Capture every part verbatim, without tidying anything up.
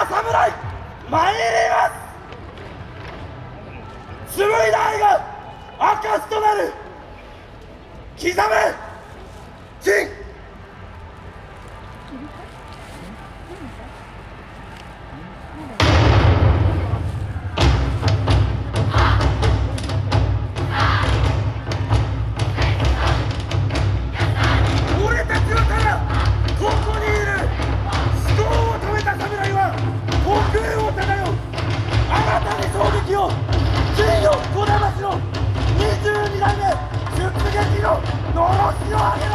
は侍参ります。紡いだ愛が証となる。刻め金。俺たちはただここにいる。思考を止めた侍は国営を漂う。あなたに衝撃を。金よ児玉氏のにじゅうにだいめ出撃ののろしを上げろ。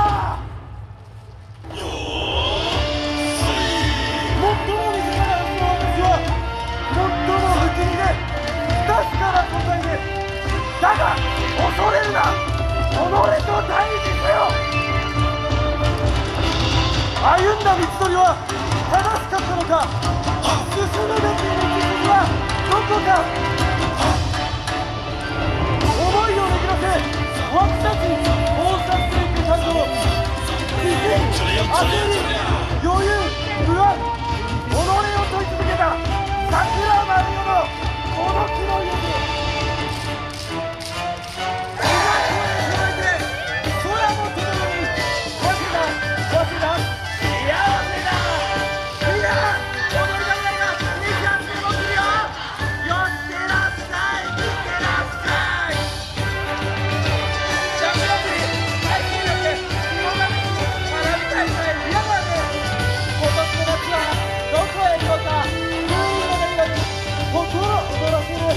最も身近なはずの私は最も不気味で不確かな存在です。だが恐れるな。己と対峙せよ。歩んだ道のりは正しかったのか。進むべき道筋はどこか。思いを巡らせ湧き立ち放射していく感動。自信、焦り、余裕、不安、己を問い続けた桜丸代のこの木の家に空の手の上に早稲田、早稲田、幸せだ。みんな踊りがないがにじゅうはちねんも来るよ。寄ってらっしゃい、見てらっしゃい。ジャンプラップに最近だって日本が花火大会リアルだね。今年の夏はどこへ行こうか。風の中に心躍らせる。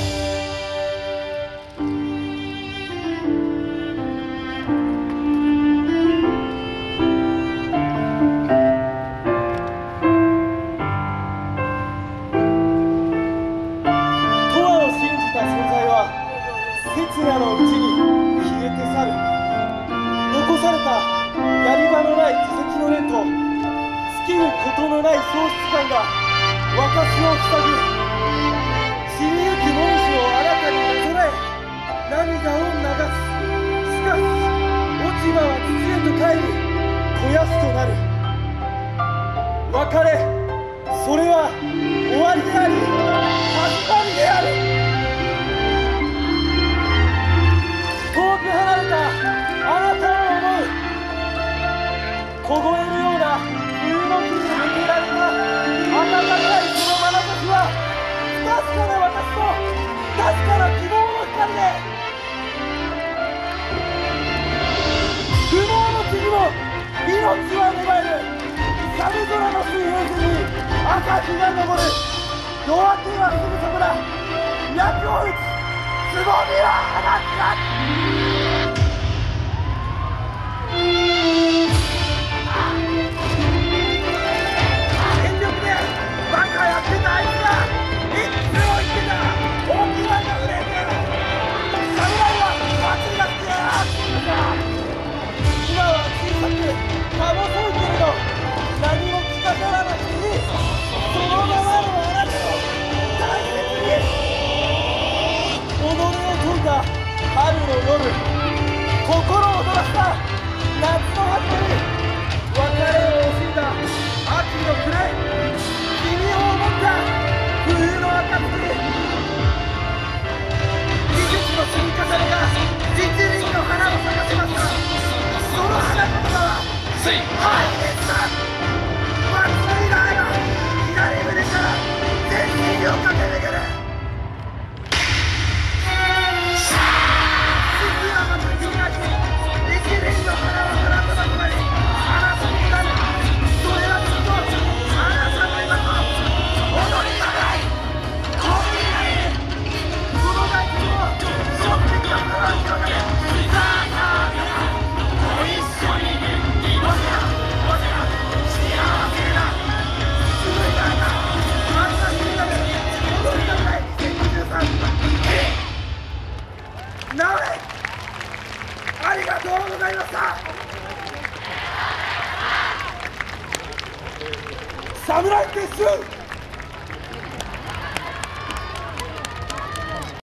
永遠を信じた存在は刹那のうちに消えて去る。残されたやり場のない自責の念と尽きることのない喪失感が私を塞ぐ。散りゆくもみじを新たになぞらえ涙を流す。しかし落ち葉は土へと帰り肥やしとなる。別れ、それは終わりであり始まりである。遠く離れたあなたを思う。凍えるような冬の日に向けられた暖かいその眼差しは不確かな私と確かな希望の光で不毛の地にも命は芽生える。寒空の水平線に朝日が昇る。夜明けはすぐそこだ。脈を打ちつぼみは放つか。全力でバカやってたあいつがいつも言ってた。大きなが売れてる。侍は祭りが好きだなって言うんだ。今は小さくか細いけれど何も聞かさらなくていい。そのままのあなたを大切に。己を問うた春の夜、心を踊らせた夏の始まり、別れを惜しんだ秋の暮れ、君を思った冬の暁。季節の積み重ねが一輪の花を咲かせました。その花言葉は愛です。祭りの愛は左胸から全身を駆け抜ける。月はまた君が来て一輪の花を放ったばかり。あなたになる。それはきっとあなたの今と踊りがないコンビがいる。この大地を背負ってきたから広がる。さあさあさあご一緒にわせらわせら幸せだ。紡いだ愛があんなにみんなで踊りがないにせんにじゅうさん。なおれありがとうございました。侍撤収。